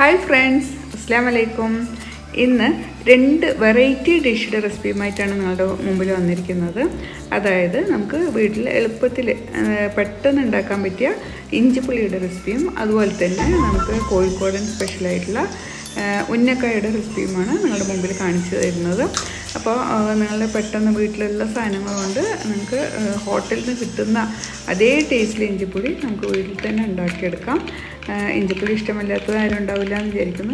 Hi friends, അസ്സലാമു അലൈക്കും. ഇന്ന് രണ്ട് വെറൈറ്റി ഡിഷിൻ്റെ റെസിപ്പിയുമായിട്ടാണ് നിങ്ങളുടെ മുമ്പിൽ വന്നിരിക്കുന്നത്. അതായത് നമുക്ക് വീട്ടിൽ എളുപ്പത്തിൽ പെട്ടെന്ന് ഉണ്ടാക്കാൻ പറ്റിയ ഇഞ്ചിപ്പുളിയുടെ റെസിപ്പിയും അതുപോലെ തന്നെ നമുക്ക് കോഴിക്കോടൻ സ്പെഷ്യലായിട്ടുള്ള ഉന്നക്കായുടെ റെസിപ്പിയുമാണ് നിങ്ങളുടെ മുമ്പിൽ കാണിച്ചു തരുന്നത്. അപ്പോൾ നിങ്ങളുടെ പെട്ടെന്ന് വീട്ടിലുള്ള സാധനങ്ങൾ കൊണ്ട് നിങ്ങൾക്ക് ഹോട്ടലിൽ നിന്ന് കിട്ടുന്ന അതേ ടേസ്റ്റിൽ ഇഞ്ചിപ്പുളി നമുക്ക് വീട്ടിൽ തന്നെ ഉണ്ടാക്കിയെടുക്കാം. ഇഞ്ചിപ്പുളി ഇഷ്ടമില്ലാത്തത് ആരും ഉണ്ടാവില്ല എന്ന് വിചാരിക്കുന്നു.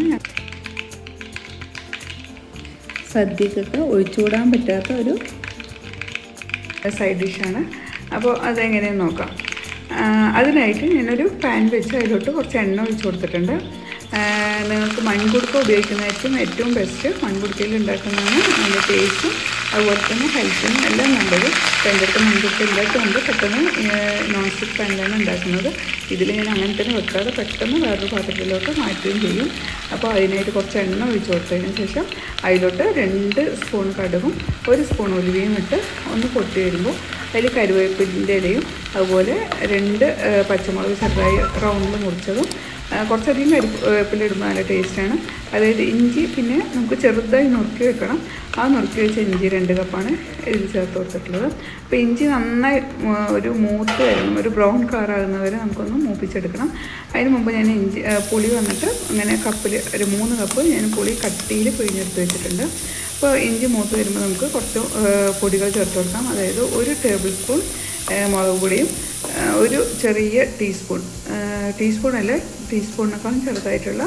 സദ്യക്കൊക്കെ ഒഴിച്ചുകൂടാൻ പറ്റാത്ത ഒരു സൈഡ് ഡിഷാണ്. അപ്പോൾ അതെങ്ങനെയെന്ന് നോക്കാം. അതിനായിട്ട് ഞാനൊരു പാൻ വെച്ച് അതിലോട്ട് കുറച്ച് എണ്ണ ഒഴിച്ച് കൊടുത്തിട്ടുണ്ട്. നിങ്ങൾക്ക് മൺകുടുക്ക ഉപയോഗിക്കുന്നതായിരിക്കും ഏറ്റവും ബെസ്റ്റ്. മൺകുടുക്കയിൽ ഉണ്ടാക്കുന്നതാണ് നല്ല ടേസ്റ്റും അതുപോലെ തന്നെ ഹെൽത്തിനും എല്ലാം നല്ലത്. അപ്പോൾ എൻ്റെ അടുത്ത് മൺകുടുക്ക ഇല്ലാത്തതുകൊണ്ട് പെട്ടെന്ന് നോൺ സ്റ്റിക്ക് പാനിലാണ് ഉണ്ടാക്കുന്നത്. ഇതിൽ ഞാൻ അങ്ങനെ തന്നെ വെക്കാതെ പെട്ടെന്ന് വേറൊരു പാത്രത്തിലോട്ട് മാറ്റുകയും ചെയ്യും. അപ്പോൾ അതിനായിട്ട് കുറച്ച് എണ്ണ ഒഴിച്ച് കൊടുത്തതിന് ശേഷം അതിലോട്ട് 2 സ്പൂൺ കടുകും 1 സ്പൂൺ ഉലുവയും ഇട്ട് ഒന്ന് പൊട്ടി വരുമ്പോൾ അതിൽ കരുവേപ്പിൻ്റെ ഇലയും അതുപോലെ 2 പച്ചമുളക് ചെറുതായി റൗണ്ടിൽ മുറിച്ചതും കുറച്ചധികം കരിവേപ്പിലിടുമ്പോൾ നല്ല ടേസ്റ്റാണ്. അതായത് ഇഞ്ചി പിന്നെ നമുക്ക് ചെറുതായി നുറുക്കി വെക്കണം. ആ നുറുക്കി വെച്ച ഇഞ്ചി 2 കപ്പാണ് ഇതിൽ ചേർത്ത് കൊടുത്തിട്ടുള്ളത്. അപ്പോൾ ഇഞ്ചി നന്നായി ഒരു മൂത്ത് വരണം, ഒരു ബ്രൗൺ കളറാകുന്നവരെ നമുക്കൊന്ന് മൂപ്പിച്ചെടുക്കണം. അതിന് മുമ്പ് ഞാൻ പുളി വന്നിട്ട് അങ്ങനെ കപ്പിൽ ഒരു 3 കപ്പ് ഞാൻ പുളി കട്ടിയിൽ പിഴിഞ്ഞെടുത്ത് വെച്ചിട്ടുണ്ട്. അപ്പോൾ ഇഞ്ചി മൂത്ത് വരുമ്പോൾ നമുക്ക് കുറച്ച് പൊടികൾ ചേർത്ത് കൊടുക്കാം. അതായത് 1 ടേബിൾ സ്പൂൺ മുളക് പൊടിയും ഒരു ചെറിയ ടീസ്പൂണല്ല ടീസ്പൂണിനേക്കാളും ചെറുതായിട്ടുള്ള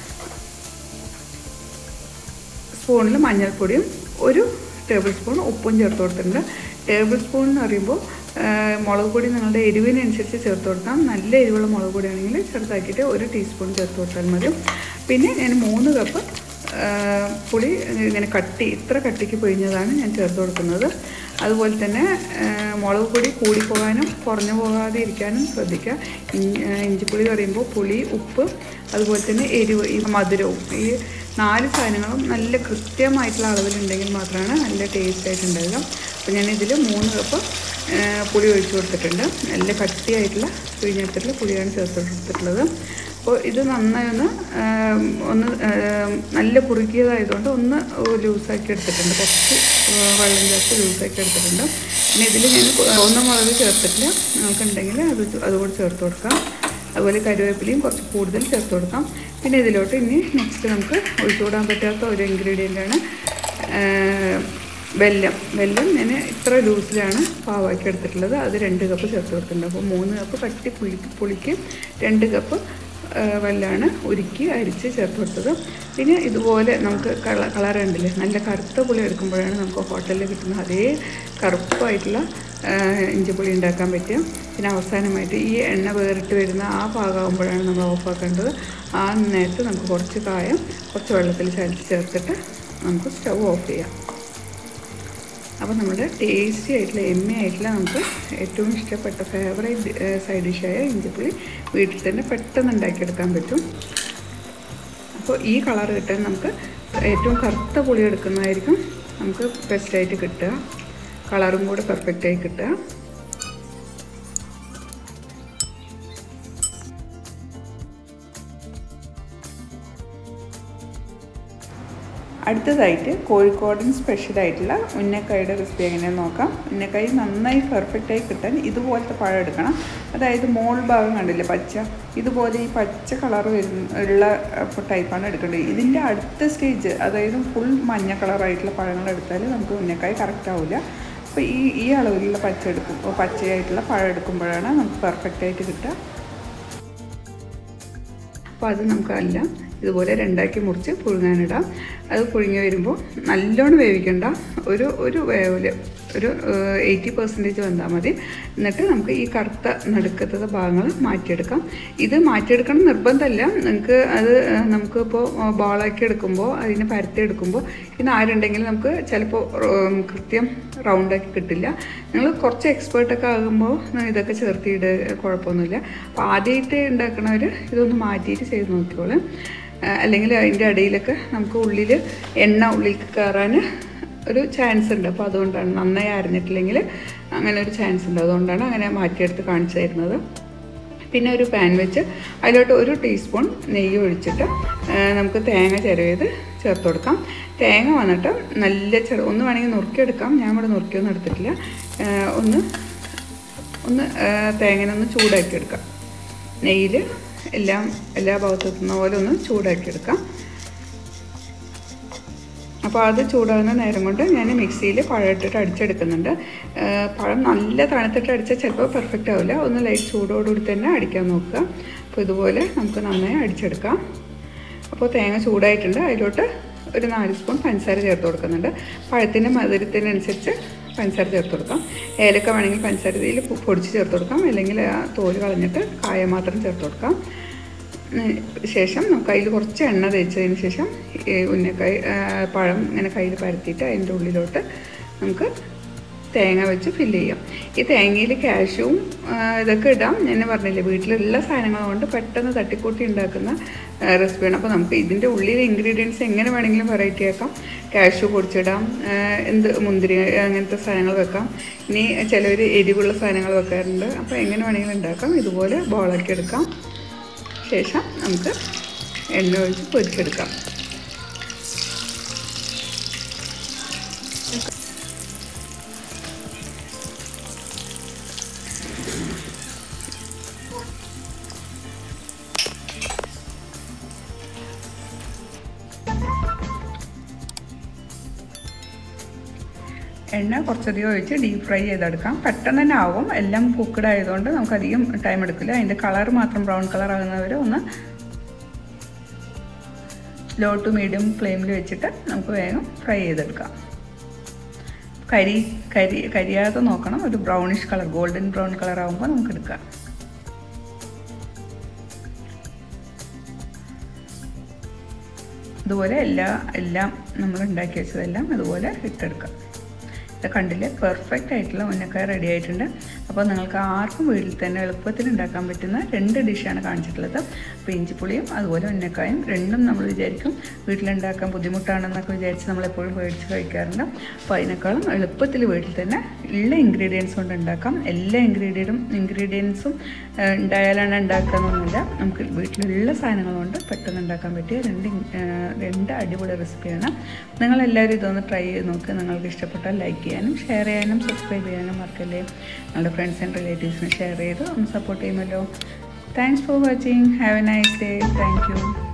സ്പൂണിൽ മഞ്ഞൾപ്പൊടിയും 1 ടേബിൾ സ്പൂൺ ഉപ്പും ചേർത്ത് കൊടുത്തിട്ടുണ്ട്. ടേബിൾ സ്പൂൺ എന്ന് പറയുമ്പോൾ മുളക് പൊടി നിങ്ങളുടെ എരിവിനനുസരിച്ച് ചേർത്ത് കൊടുക്കാം. നല്ല എരിവുള്ള മുളക് പൊടിയാണെങ്കിൽ ചെറുതാക്കിയിട്ട് 1 ടീസ്പൂൺ ചേർത്ത് കൊടുത്താൽ മതി. പിന്നെ ഞാൻ 3 കപ്പ് പുളി ഇങ്ങനെ ഇത്ര കട്ടിക്ക് പിഴിഞ്ഞതാണ് ഞാൻ ചേർത്ത് കൊടുക്കുന്നത്. അതുപോലെ തന്നെ മുളക് പൊടി കൂടിപ്പോകാനും കുറഞ്ഞു പോകാതെ ഇരിക്കാനും ശ്രദ്ധിക്കുക. ഇഞ്ചിപ്പുളി പറയുമ്പോൾ പുളി, ഉപ്പ്, അതുപോലെ തന്നെ എരിവ്, ഈ മധുരവും, ഈ 4 സാധനങ്ങളും നല്ല കൃത്യമായിട്ടുള്ള അളവിലുണ്ടെങ്കിൽ മാത്രമാണ് നല്ല ടേസ്റ്റായിട്ട് ഉണ്ടാവുക. അപ്പോൾ ഞാനിതിൽ 3 കപ്പ് പുളി ഒഴിച്ച് കൊടുത്തിട്ടുണ്ട്. നല്ല കട്ടിയായിട്ടുള്ള പിഴിഞ്ഞെടുത്തിട്ടുള്ള പുളിയാണ് ചേർത്ത് കൊടുത്തിട്ടുള്ളത്. അപ്പോൾ ഇത് നന്നായി ഒന്ന് നല്ല കുറുകിയതായതുകൊണ്ട് ഒന്ന് ലൂസാക്കി എടുത്തിട്ടുണ്ട്. കുറച്ച് വെള്ളം ചേർത്ത് ലൂസാക്കി എടുത്തിട്ടുണ്ട്. പിന്നെ ഇതിൽ ഞാൻ ചുവന്ന മുളക് ചേർത്തിട്ടില്ല. നമുക്കുണ്ടെങ്കിൽ അതുകൂടി ചേർത്ത് കൊടുക്കാം. അതുപോലെ കരുവേപ്പിലയും കുറച്ച് കൂടുതൽ ചേർത്ത് കൊടുക്കാം. പിന്നെ ഇതിലോട്ട് ഇനി നെക്സ്റ്റ് നമുക്ക് ഒഴിച്ചുകൂടാൻ പറ്റാത്ത ഒരു ഇൻഗ്രീഡിയൻ്റാണ് വെല്ലം ഞാൻ ഇത്ര ലൂസിലാണ് പാവാക്കി എടുത്തിട്ടുള്ളത്. അത് 2 കപ്പ് ചേർത്ത് കൊടുത്തിട്ടുണ്ട്. അപ്പോൾ 3 കപ്പ് കട്ടി പുളിക്ക് 2 കപ്പ് വെല്ലമാണ് ഉരുക്കി അരിച്ച് ചേർത്ത് കൊടുത്തത്. പിന്നെ ഇതുപോലെ നമുക്ക് കളർ ഉണ്ടല്ലേ, നല്ല കറുത്ത പുളി എടുക്കുമ്പോഴാണ് നമുക്ക് ഹോട്ടലിൽ കിട്ടുന്ന അതേ കറുപ്പായിട്ടുള്ള ഇഞ്ചിപ്പുളി ഉണ്ടാക്കാൻ പറ്റുക. പിന്നെ അവസാനമായിട്ട് ഈ എണ്ണ വേറിട്ട് വരുന്ന ആ പാകമാകുമ്പോഴാണ് നമ്മൾ ഓഫാക്കേണ്ടത്. ആ നേരത്ത് നമുക്ക് കുറച്ച് കായം കുറച്ച് വെള്ളത്തിൽ ചതച്ച് ചേർത്തിട്ട് നമുക്ക് സ്റ്റൗ ഓഫ് ചെയ്യാം. അപ്പോൾ നമ്മുടെ ടേസ്റ്റി ആയിട്ടുള്ള എമ്മി ആയിട്ടുള്ള നമുക്ക് ഏറ്റവും ഇഷ്ടപ്പെട്ട ഫേവറേറ്റ് സൈഡ് ഡിഷായ ഇഞ്ചിപ്പുളി വീട്ടിൽ തന്നെ പെട്ടെന്ന് ഉണ്ടാക്കിയെടുക്കാൻ പറ്റും. അപ്പോൾ ഈ കളർ കിട്ടാൻ നമുക്ക് ഏറ്റവും കറുത്ത പുളി എടുക്കുന്നതായിരിക്കും നമുക്ക് ബെസ്റ്റായിട്ട് കിട്ടുക. കളറും കൂടെ പെർഫെക്റ്റായി കിട്ടുക. അടുത്തതായിട്ട് കോഴിക്കോടൻ സ്പെഷ്യലായിട്ടുള്ള ഉന്നക്കായുടെ റെസിപ്പി എങ്ങനെയാണെന്ന് നോക്കാം. ഉന്നക്കായ നന്നായി പെർഫെക്റ്റായി കിട്ടാൻ ഇതുപോലത്തെ പഴം എടുക്കണം. അതായത് മോൾ ഭാഗം കണ്ടില്ലേ പച്ച, ഇതുപോലെ ഈ പച്ച കളർ ഉള്ള ടൈപ്പാണ് എടുക്കേണ്ടത്. ഇതിൻ്റെ അടുത്ത സ്റ്റേജ് അതായത് ഫുൾ മഞ്ഞ കളറായിട്ടുള്ള പഴങ്ങൾ എടുത്താൽ നമുക്ക് ഉന്നക്കായ കറക്റ്റ് ആവില്ല. അപ്പോൾ ഈ അളവിലുള്ള പച്ചയായിട്ടുള്ള പഴം എടുക്കുമ്പോഴാണ് നമുക്ക് പെർഫെക്റ്റായിട്ട് കിട്ടുക. അപ്പോൾ അത് നമുക്കെല്ലാം ഇതുപോലെ 2ആക്കി മുറിച്ച് പുഴുങ്ങാനിടാം. അത് പുഴുങ്ങി വരുമ്പോൾ നല്ലോണം വേവിക്കണ്ട, ഒരു വേവിൽ ഒരു 80% വന്നാൽ മതി. എന്നിട്ട് നമുക്ക് ഈ കറുത്ത നടുക്കത്തെ ഭാഗങ്ങൾ മാറ്റിയെടുക്കാം. ഇത് മാറ്റിയെടുക്കണം നിർബന്ധമല്ല. നമുക്കിപ്പോൾ ബോളാക്കി എടുക്കുമ്പോൾ അതിനെ പരത്തി എടുക്കുമ്പോൾ ഈ നാരുണ്ടെങ്കിൽ നമുക്ക് ചിലപ്പോൾ കൃത്യം റൗണ്ടാക്കി കിട്ടില്ല. നിങ്ങൾ കുറച്ച് എക്സ്പേർട്ടൊക്കെ ആകുമ്പോൾ ഇതൊക്കെ ചേർത്തിയിട്ട് കുഴപ്പമൊന്നുമില്ല. അപ്പോൾ ആദ്യമായിട്ട് ഉണ്ടാക്കണവർ ഇതൊന്ന് മാറ്റിയിട്ട് ചെയ്ത് നോക്കിക്കോളൂ. അല്ലെങ്കിൽ അതിൻ്റെ ഇടയിലൊക്കെ നമുക്ക് എണ്ണ ഉള്ളിലേക്ക് കയറാൻ ഒരു ചാൻസ് ഉണ്ട്. അപ്പോൾ അതുകൊണ്ടാണ് നന്നായി അരഞ്ഞിട്ടില്ലെങ്കിൽ അങ്ങനെ ഒരു ചാൻസ് ഉണ്ട്. അതുകൊണ്ടാണ് അങ്ങനെ മാറ്റിയെടുത്ത് കാണിച്ചു തരുന്നത്. പിന്നെ ഒരു പാൻ വെച്ച് അതിലോട്ട് 1 ടീസ്പൂൺ നെയ്യ് ഒഴിച്ചിട്ട് നമുക്ക് തേങ്ങ ചിരവിയത് ചേർത്ത് കൊടുക്കാം. തേങ്ങ വന്നിട്ട് നല്ല ഒന്ന് വേണമെങ്കിൽ നുറുക്കിയെടുക്കാം. ഞാൻ ഇവിടെ നുറുക്കിയൊന്നും എടുത്തിട്ടില്ല. ഒന്ന് തേങ്ങനെ ഒന്ന് ചൂടാക്കി എടുക്കാം. നെയ്യിൽ എല്ലാ ഭാഗത്തും എത്തുന്ന പോലെ ഒന്ന് ചൂടാക്കി എടുക്കാം. അപ്പോൾ അത് ചൂടാകുന്ന നേരം കൊണ്ട് ഞാൻ മിക്സിയിൽ പഴം ഇട്ടിട്ട് അടിച്ചെടുക്കുന്നുണ്ട്. പഴം നല്ല തണുത്തിട്ട് അടിച്ചാൽ ചിലപ്പോൾ പെർഫെക്റ്റ് ആവില്ല. ഒന്ന് ലൈറ്റ് ചൂടോടുകൂടി തന്നെ അടിക്കാൻ നോക്കുക. അപ്പോൾ ഇതുപോലെ നമുക്ക് നന്നായി അടിച്ചെടുക്കാം. അപ്പോൾ തേങ്ങ ചൂടായിട്ടുണ്ട്. അതിലോട്ട് ഒരു 4 സ്പൂൺ പഞ്ചസാര ചേർത്ത് കൊടുക്കുന്നുണ്ട്. പഴത്തിൻ്റെ മധുരത്തിനനുസരിച്ച് പഞ്ചസാര ചേർത്ത് കൊടുക്കാം. ഏലക്ക വേണമെങ്കിൽ പഞ്ചസാര ഇതിൽ പൊടിച്ച് ചേർത്ത് കൊടുക്കാം, അല്ലെങ്കിൽ ആ തോല് കളഞ്ഞിട്ട് കായ മാത്രം ചേർത്ത് കൊടുക്കാം. ശേഷം നമുക്ക് അതിൽ കുറച്ച് എണ്ണ തേച്ചതിന് ശേഷം ഉന്നക്കായ് പഴം ഇങ്ങനെ കയ്യിൽ പരത്തിയിട്ട് അതിൻ്റെ ഉള്ളിലോട്ട് നമുക്ക് തേങ്ങ വെച്ച് ഫില്ല് ചെയ്യാം. ഈ തേങ്ങയിൽ കാഷ്യൂവും ഇതൊക്കെ ഇടാം. ഞാൻ പറഞ്ഞില്ലേ, വീട്ടിലുള്ള സാധനങ്ങൾ കൊണ്ട് പെട്ടെന്ന് തട്ടിക്കൂട്ടി ഉണ്ടാക്കുന്ന റെസിപ്പിയാണ്. അപ്പോൾ നമുക്ക് ഇതിൻ്റെ ഉള്ളിലെ ഇൻഗ്രീഡിയൻസ് എങ്ങനെ വേണമെങ്കിലും വെറൈറ്റി ആക്കാം. കാഷ്യൂ പൊടിച്ചിടാം, മുന്തിരി അങ്ങനത്തെ സാധനങ്ങൾ വെക്കാം. ഇനി ചിലവർ എരിവുള്ള സാധനങ്ങൾ വെക്കാറുണ്ട്. അപ്പോൾ എങ്ങനെ വേണമെങ്കിലും ഉണ്ടാക്കാം. ഇതുപോലെ ബോളാക്കി എടുക്കാം. ശേഷം നമുക്ക് എണ്ണ ഒഴിച്ച് പൊരിച്ചെടുക്കാം. എണ്ണ കുറച്ചധികം ഒഴിച്ച് ഡീപ്പ് ഫ്രൈ ചെയ്തെടുക്കാം. പെട്ടെന്ന് തന്നെ ആവും. എല്ലാം കുക്ക്ഡ് ആയതുകൊണ്ട് നമുക്കധികം ടൈം എടുക്കില്ല. അതിൻ്റെ കളർ മാത്രം ബ്രൗൺ കളർ ആകുന്നവരെ ഒന്ന് ലോ ടു മീഡിയം ഫ്ലെയിമിൽ വെച്ചിട്ട് നമുക്ക് വേഗം ഫ്രൈ ചെയ്തെടുക്കാം. കരിയാതെ നോക്കണം. ഒരു brownish colour, golden brown colour ആകുമ്പോൾ നമുക്ക് എടുക്കാം. ഇതുപോലെ എല്ലാം നമ്മൾ ഉണ്ടാക്കി വെച്ചതെല്ലാം ഇതുപോലെ ഇട്ടെടുക്കാം. ഇത് കണ്ടില്ലേ, പെർഫെക്റ്റ് ആയിട്ടുള്ള ഉന്നക്കായ റെഡി ആയിട്ടുണ്ട്. അപ്പോൾ നിങ്ങൾക്ക് ആർക്കും വീട്ടിൽ തന്നെ എളുപ്പത്തിൽ ഉണ്ടാക്കാൻ പറ്റുന്ന 2 ഡിഷാണ് കാണിച്ചിട്ടുള്ളത്. അപ്പോൾ ഇഞ്ചിപ്പുളിയും അതുപോലെ ഉന്നക്കായും രണ്ടും നമ്മൾ വിചാരിക്കും വീട്ടിലുണ്ടാക്കാൻ ബുദ്ധിമുട്ടാണെന്നൊക്കെ വിചാരിച്ച് നമ്മളെപ്പോഴും മേടിച്ച് കഴിക്കാറുണ്ട്. അപ്പോൾ അതിനേക്കാളും എളുപ്പത്തിൽ വീട്ടിൽ തന്നെ ഉള്ള ഇൻഗ്രീഡിയൻസ് കൊണ്ട് ഉണ്ടാക്കാം. എല്ലാ ഇൻഗ്രീഡിയൻസും ഉണ്ടായാലാണ് ഉണ്ടാക്കാമെന്നൊന്നുമില്ല. നമുക്ക് വീട്ടിലുള്ള സാധനങ്ങൾ കൊണ്ട് പെട്ടെന്ന് ഉണ്ടാക്കാൻ പറ്റിയ രണ്ട് അടിപൊളി റെസിപ്പിയാണ്. നിങ്ങളെല്ലാവരും ഇതൊന്ന് ട്രൈ ചെയ്ത് നോക്കുക. നിങ്ങൾക്ക് ഇഷ്ടപ്പെട്ടാൽ ലൈക്ക് ചെയ്യാനും ഷെയർ ചെയ്യാനും സബ്സ്ക്രൈബ് ചെയ്യാനും മറക്കല്ലേ. നിങ്ങളുടെ ഫ്രണ്ട്സ് ആൻഡ് റിലേറ്റീവ്സിന് ഷെയർ ചെയ്ത് ഒന്ന് സപ്പോർട്ട് ചെയ്യുമല്ലോ. Thanks for watching. Have a nice day. Thank U.